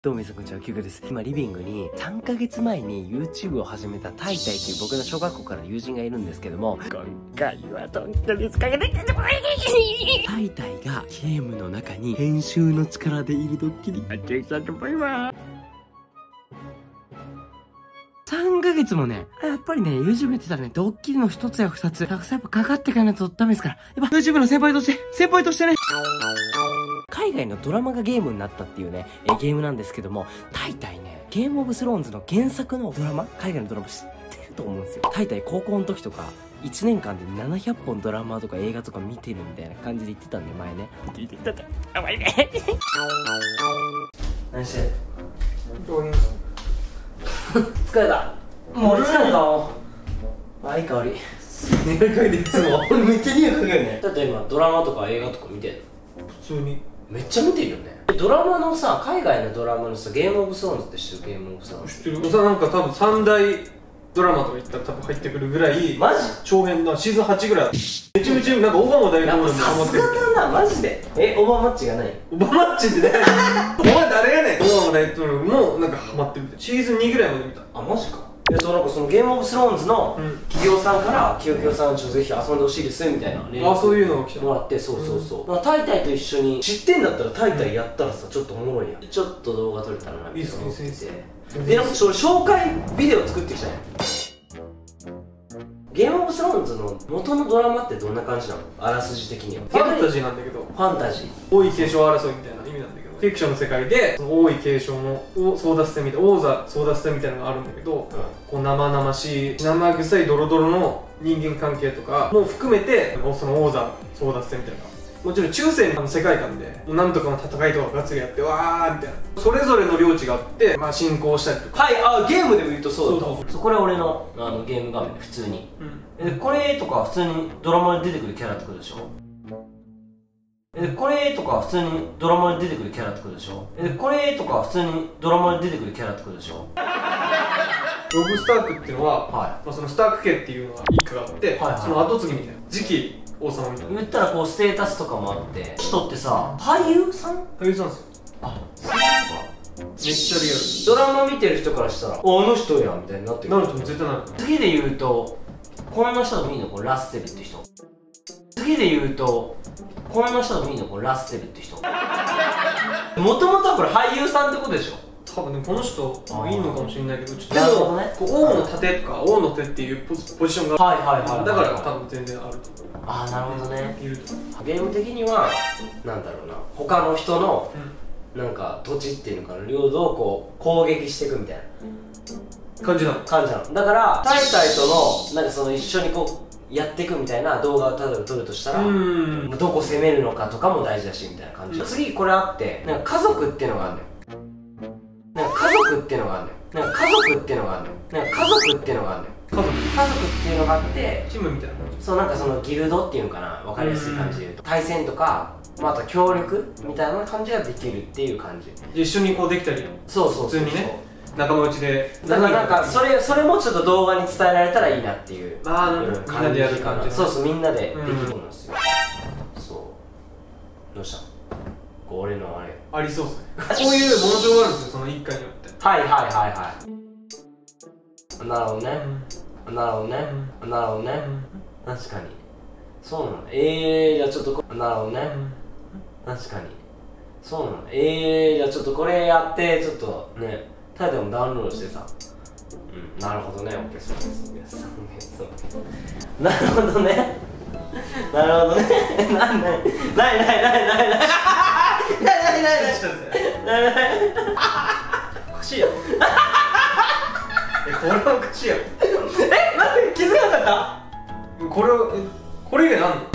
どうも皆さんこんにちは、キュウカです。今リビングに3ヶ月前に YouTube を始めたタイタイという僕の小学校から友人がいるんですけども、今回はどんなですかね。タイタイがゲームの中に編集の力でいるドッキリやっていきたいと思います。3ヶ月もね、やっぱりね、YouTube やってたらね、ドッキリの1つや2つ、たくさんやっぱかかっていかないとダメですから。やっぱ YouTube の先輩としてね、海外のドラマがゲームになったっていうね、ゲームなんですけども、タイタイね、ゲームオブスローンズの原作のドラマ、海外のドラマ知ってると思うんですよ。タイタイ高校の時とか、1年間で700本ドラマとか映画とか見てるみたいな感じで言ってたんで、前ね。聞いてきたって、やばいね。何してんの？疲れた。もう俺疲れたもん。あ、いい香り。匂い嗅いでいつも。俺めっちゃ匂い嗅ぐよね。だって今ドラマとか映画とか見てんの？ 普通にめっちゃ見てるよね。ドラマのさ、海外のドラマのさ、ゲームオブスローンズって知ってる？ゲームオブスローンズ知ってる。さ、なんか多分3大ドラマとか言ったら多分入ってくるぐらい。 マジ？ 長編だ。シーズン8ぐらい。めちゃめちゃなんかオバマ大統領にハマってる。 さすがだな、マジで。オバマッチがない？ オバマッチってね。お前誰やねん。オバマ大統領もなんかハマってるみたい。シーズン2ぐらいまで見た。 あ、マジか。なんかそのゲームオブスローンズの企業さんからキヨキヨさんぜひ遊んでほしいですみたいな連絡そういうのが来たもらって、そうそうそう。だからタイタイと一緒に知ってんだったらタイタイやったらさ、ちょっとおもろいやん。ちょっと動画撮れたらな。 いいっすね、先生。 で、なんか紹介ビデオ作ってきたんや。ゲームオブスローンズの元のドラマってどんな感じなの？あらすじ的には。 ファンタジーなんだけど。 ファンタジー。 王位継承争いみたいな意味なんだけど、フィクションの世界でその王位継承の争奪戦みたいな、王座争奪戦みたいなのがあるんだけど、こう生々しい生臭いドロドロの人間関係とかも含めて、その王座争奪戦みたいな、もちろん中世の世界観でなんとかの戦いとかがっつりやってわーみたいな、それぞれの領地があって、まあ、進行したりとか。 はい、ゲームでも言うとそうだと。 そうこれは俺のゲーム画面で普通に、これとか普通にドラマで出てくるキャラってことでしょ。これとか普通にドラマで出てくるキャラってことでしょ。これとか普通にドラマで出てくるキャラってことでしょ。 ロブ・スタークっていうのは、 はい、 まあそのスターク家っていうのが一家があって、その後継ぎみたいな、次期王様みたいな。 言ったらこうステータスとかもあって、人ってさ、俳優さん？ 俳優さんですよ。 あ、そうか。 めっちゃリアル。 ドラマ見てる人からしたら、あの人やみたいになってる。 なるとも絶対なる。 次で言うと、こんな人でもいいの？これラステルって人。次で言うと、こんな人でもいいの？これラステルって人。もともとはこれ俳優さんってことでしょ。 多分ね、この人もいいのかもしれないけど、ちょっとなるほどね。 こう王の盾とか王の手っていうポジションが、 はいはいはい、 だから多分全然あると思う。 ああ、なるほどね。 いると思う。 ゲーム的にはなんだろうな、他の人のなんか土地っていうのかな、領土をこう攻撃していくみたいな感じなの。 だからタイタイとのなんかその一緒にこうやっていくみたいな動画を例えば撮るとしたら、どこ攻めるのかとかも大事だしみたいな感じ。次これあって、なんか家族っていうのがあるのよ。なんか家族っていうのがあるのよ。なんか家族っていうのがあるのよ。なんか家族っていうのがあるのよ。家族っていうのがあって、 チームみたいな感じ。 そう、なんかそのギルドっていうのかな、わかりやすい感じで言うと、対戦とか、まあ、あと協力みたいな感じができるっていう感じ。 一緒にこうできたり、 そうそうそう、 普通にね、仲間内で。 だからなんかそれもちょっと動画に伝えられたらいいなっていう、 みんなでやる感じ。 そうそう、みんなでできるんですよ。そう、どうしたの？俺のあれありそうっすね。こういう紋章があるんですよ、その一家によって。 はいはいはいはい。なるほどね、なるほどね、なるほどね、確かにそうなの。じゃあちょっとなるほどね、確かにそうなの。じゃあちょっとこれやってちょっとね、タイトルもダウンロードしてさ、なるほどね、オッケー、そうなるほどね、なるほどね、 おかしいやろ。これはおかしいやろ。 待って、気づかなかった？ これ以外なんの？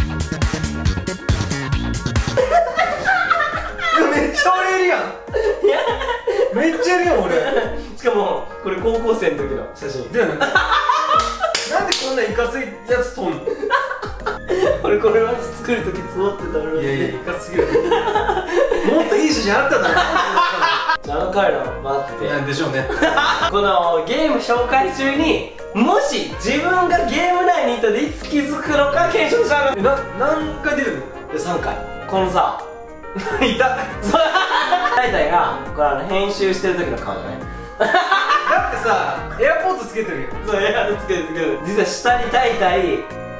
めっちゃ俺いるやん。めっちゃいるやん俺。 しかもこれ高校生の時の写真だよね。なんでこんないかついやつ撮んの？ 俺これは作る時積もってたのに。 いやいや、いかつすぎる。もっといい写真あっただろ。 あの彼らを待っててなんでしょうね。 このゲーム紹介中にもし自分がゲーム内にいたらいつ気づくのか検証したの。 何回出るの？ で3回。このさいた。 タイタイがこれ編集してる時の顔じゃない？ だってさ、エアポートつけてるよ。 そう、エアつけてる。実は下にタイタイ、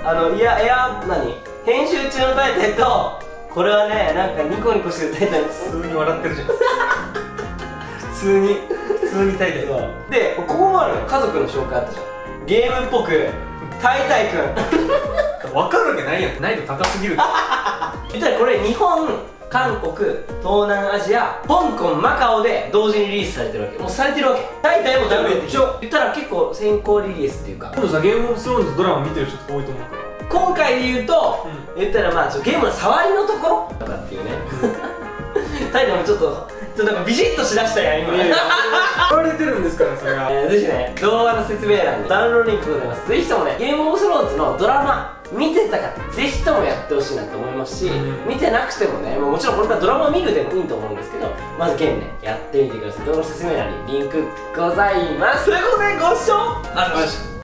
編集中のタイタイと、これはね、なんかニコニコしてるタイタイ普通に笑ってるじゃん。普通にタイタイ。 で、ここもあるよ。家族の紹介あったじゃん。ゲームっぽく、タイタイくん。 分かるわけないやん。難易度高すぎる。 言ったらこれ日本、韓国、東南アジア、香港、マカオで同時にリリースされてるわけ。もうされてるわけ。タイタイもダメって言ったら結構先行リリースっていうか。 今度さ、ゲームオブスローンズドラマ見てる人って多いと思うから。 今回で言うと、言ったらまあゲームの触りのところとかっていうね。タイタイもちょっとなんかビシッとしだしたやん今。 言われてるんですから、それが。 ぜひね、動画の説明欄にダウンロードリンクございます。ぜひともね、ゲームオブスローンズのドラマ見てた方、ぜひともやってほしいなと思いますし、見てなくてもね、もちろんこれからドラマ見るでもいいと思うんですけど、まずゲームね、やってみてください。動画の説明欄にリンクございます。ということで、ご視聴ありがとうございました。